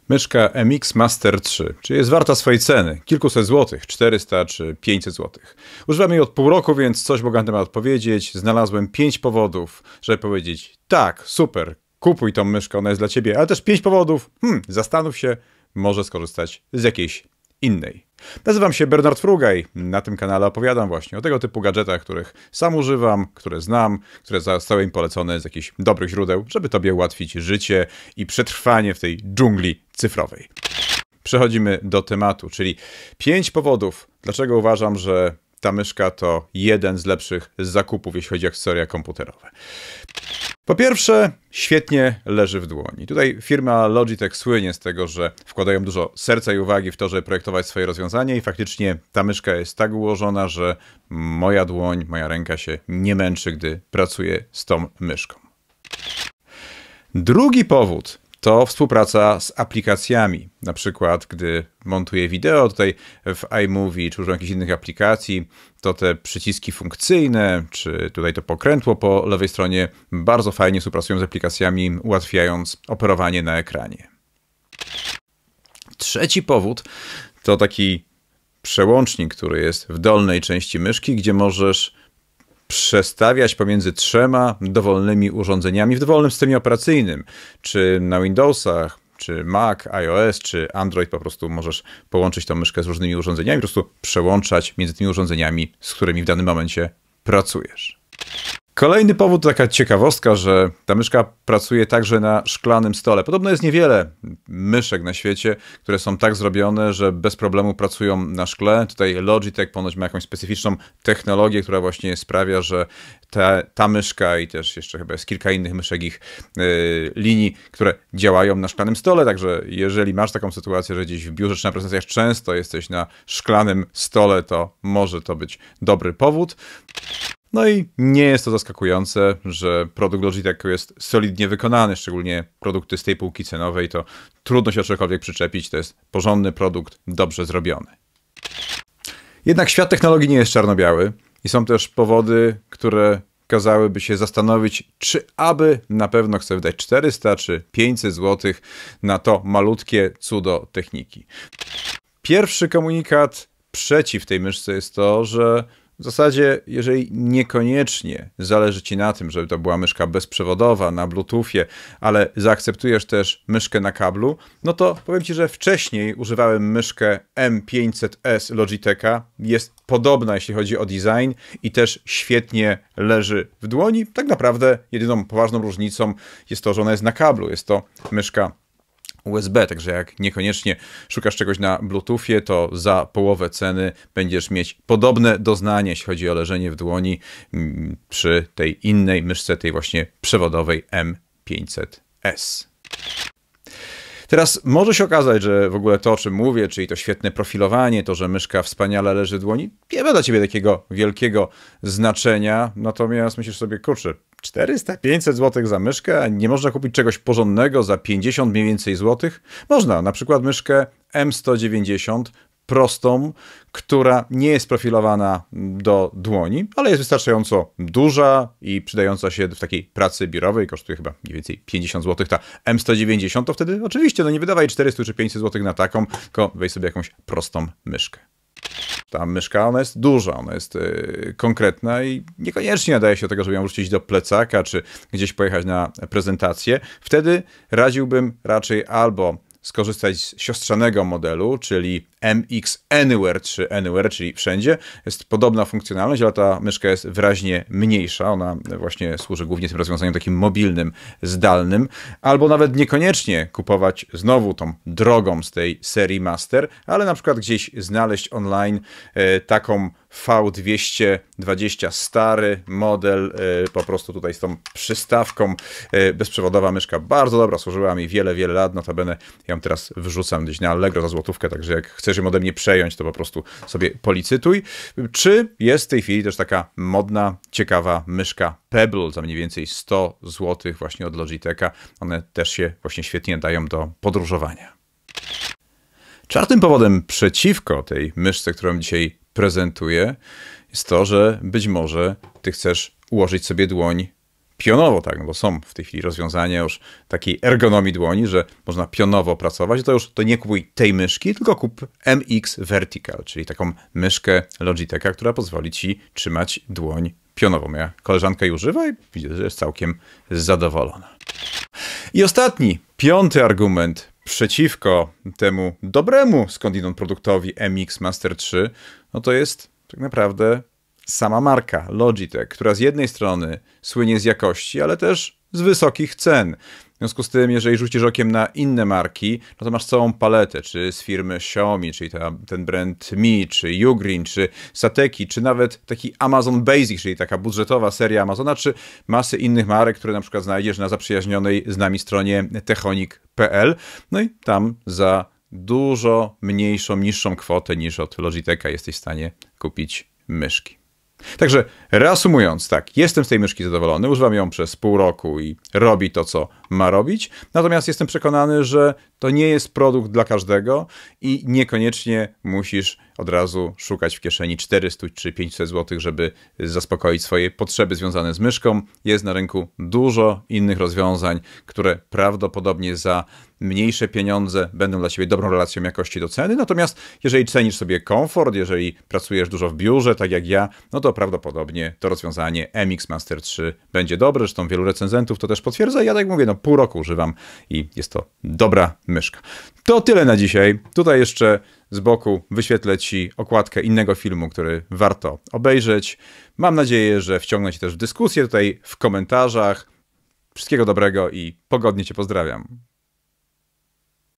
Myszka MX Master 3, czyli jest warta swojej ceny, kilkuset złotych, 400 czy 500 złotych. Używam jej od pół roku, więc coś mogę na temat powiedzieć. Znalazłem 5 powodów, żeby powiedzieć tak, super, kupuj tą myszkę, ona jest dla ciebie, ale też 5 powodów, zastanów się, może skorzystać z jakiejś innej. Nazywam się Bernard Frugaj. Na tym kanale opowiadam właśnie o tego typu gadżetach, których sam używam, które znam, które zostały im polecone z jakichś dobrych źródeł, żeby tobie ułatwić życie i przetrwanie w tej dżungli cyfrowej. Przechodzimy do tematu, czyli 5 powodów, dlaczego uważam, że ta myszka to jeden z lepszych zakupów, jeśli chodzi o akcesoria komputerowe. Po pierwsze, świetnie leży w dłoni. Tutaj firma Logitech słynie z tego, że wkładają dużo serca i uwagi w to, żeby projektować swoje rozwiązanie i faktycznie ta myszka jest tak ułożona, że moja dłoń, moja ręka się nie męczy, gdy pracuję z tą myszką. Drugi powód to współpraca z aplikacjami. Na przykład, gdy montuję wideo tutaj w iMovie, czy używam jakichś innych aplikacji, to te przyciski funkcyjne, czy tutaj to pokrętło po lewej stronie bardzo fajnie współpracują z aplikacjami, ułatwiając operowanie na ekranie. Trzeci powód to taki przełącznik, który jest w dolnej części myszki, gdzie możesz przestawiać pomiędzy 3 dowolnymi urządzeniami w dowolnym systemie operacyjnym, czy na Windowsach, czy Mac, iOS, czy Android, po prostu możesz połączyć tą myszkę z różnymi urządzeniami, po prostu przełączać między tymi urządzeniami, z którymi w danym momencie pracujesz. Kolejny powód to taka ciekawostka, że ta myszka pracuje także na szklanym stole. Podobno jest niewiele myszek na świecie, które są tak zrobione, że bez problemu pracują na szkle. Tutaj Logitech ponoć ma jakąś specyficzną technologię, która właśnie sprawia, że ta myszka i też jeszcze chyba jest kilka innych myszek ich linii, które działają na szklanym stole. Także jeżeli masz taką sytuację, że gdzieś w biurze czy na prezentacjach często jesteś na szklanym stole, to może to być dobry powód. No i nie jest to zaskakujące, że produkt Logitechu jest solidnie wykonany, szczególnie produkty z tej półki cenowej, to trudno się do czegokolwiek przyczepić, to jest porządny produkt, dobrze zrobiony. Jednak świat technologii nie jest czarno-biały i są też powody, które kazałyby się zastanowić, czy aby na pewno chcę wydać 400 czy 500 zł na to malutkie cudo techniki. Pierwszy komunikat przeciw tej myszce jest to, że w zasadzie, jeżeli niekoniecznie zależy ci na tym, żeby to była myszka bezprzewodowa, na Bluetoothie, ale zaakceptujesz też myszkę na kablu, no to powiem ci, że wcześniej używałem myszkę M500S Logitecha. Jest podobna, jeśli chodzi o design i też świetnie leży w dłoni. Tak naprawdę jedyną poważną różnicą jest to, że ona jest na kablu. Jest to myszka USB, także jak niekoniecznie szukasz czegoś na Bluetoothie, to za połowę ceny będziesz mieć podobne doznanie, jeśli chodzi o leżenie w dłoni przy tej innej myszce, tej właśnie przewodowej M500S. Teraz może się okazać, że w ogóle to, o czym mówię, czyli to świetne profilowanie, to, że myszka wspaniale leży w dłoni, nie ma dla ciebie takiego wielkiego znaczenia, natomiast myślisz sobie, kurczę, 400-500 zł za myszkę, a nie można kupić czegoś porządnego za 50 mniej więcej złotych? Można, na przykład myszkę M190, prostą, która nie jest profilowana do dłoni, ale jest wystarczająco duża i przydająca się w takiej pracy biurowej, kosztuje chyba mniej więcej 50 zł. Ta M190 to wtedy oczywiście nie wydawaj 400 czy 500 zł na taką, tylko weź sobie jakąś prostą myszkę. Ta myszka, ona jest duża, ona jest konkretna i niekoniecznie nadaje się do tego, żeby ją wrzucić do plecaka, czy gdzieś pojechać na prezentację. Wtedy radziłbym raczej albo skorzystać z siostrzanego modelu, czyli MX Anywhere czy Anywhere, czyli wszędzie. Jest podobna funkcjonalność, ale ta myszka jest wyraźnie mniejsza. Ona właśnie służy głównie tym rozwiązaniem takim mobilnym, zdalnym. Albo nawet niekoniecznie kupować znowu tą drogą z tej serii Master, ale na przykład gdzieś znaleźć online taką V220 stary model, po prostu tutaj z tą przystawką, bezprzewodowa myszka, bardzo dobra, służyła mi wiele, wiele lat, notabene ja ją teraz wrzucam gdzieś na Allegro za złotówkę, także jak chcesz ją ode mnie przejąć, to po prostu sobie policytuj. Czy jest w tej chwili też taka modna, ciekawa myszka Pebble za mniej więcej 100 zł właśnie od Logitecha, one też się właśnie świetnie dają do podróżowania. Czwartym powodem przeciwko tej myszce, którą dzisiaj prezentuję, jest to, że być może ty chcesz ułożyć sobie dłoń pionowo, tak, no bo są w tej chwili rozwiązania już takiej ergonomii dłoni, że można pionowo pracować, to nie kupuj tej myszki, tylko kup MX Vertical, czyli taką myszkę Logitecha, która pozwoli ci trzymać dłoń pionowo. Moja koleżanka jej używa i widzę, że jest całkiem zadowolona. I ostatni, 5. argument przeciwko temu dobremu skądinąd produktowi MX Master 3, no to jest tak naprawdę sama marka Logitech, która z jednej strony słynie z jakości, ale też z wysokich cen. W związku z tym, jeżeli rzucisz okiem na inne marki, no to masz całą paletę, czy z firmy Xiaomi, czyli ten brand Mi, czy Ugreen, czy Sateki, czy nawet taki Amazon Basic, czyli taka budżetowa seria Amazona, czy masy innych marek, które na przykład znajdziesz na zaprzyjaźnionej z nami stronie techonic.pl. No i tam za dużo mniejszą, niższą kwotę niż od Logitecha jesteś w stanie kupić myszki. Także reasumując, tak, jestem z tej myszki zadowolony, używam ją przez pół roku i robi to, co ma robić, natomiast jestem przekonany, że to nie jest produkt dla każdego i niekoniecznie musisz od razu szukać w kieszeni 400 czy 500 zł, żeby zaspokoić swoje potrzeby związane z myszką. Jest na rynku dużo innych rozwiązań, które prawdopodobnie za mniejsze pieniądze będą dla ciebie dobrą relacją jakości do ceny, natomiast jeżeli cenisz sobie komfort, jeżeli pracujesz dużo w biurze, tak jak ja, no to prawdopodobnie to rozwiązanie MX Master 3 będzie dobre, zresztą wielu recenzentów to też potwierdza. Ja tak mówię, no pół roku używam i jest to dobra myszka. To tyle na dzisiaj. Tutaj jeszcze z boku wyświetlę ci okładkę innego filmu, który warto obejrzeć. Mam nadzieję, że wciągnę cię też w dyskusję tutaj w komentarzach. Wszystkiego dobrego i pogodnie cię pozdrawiam.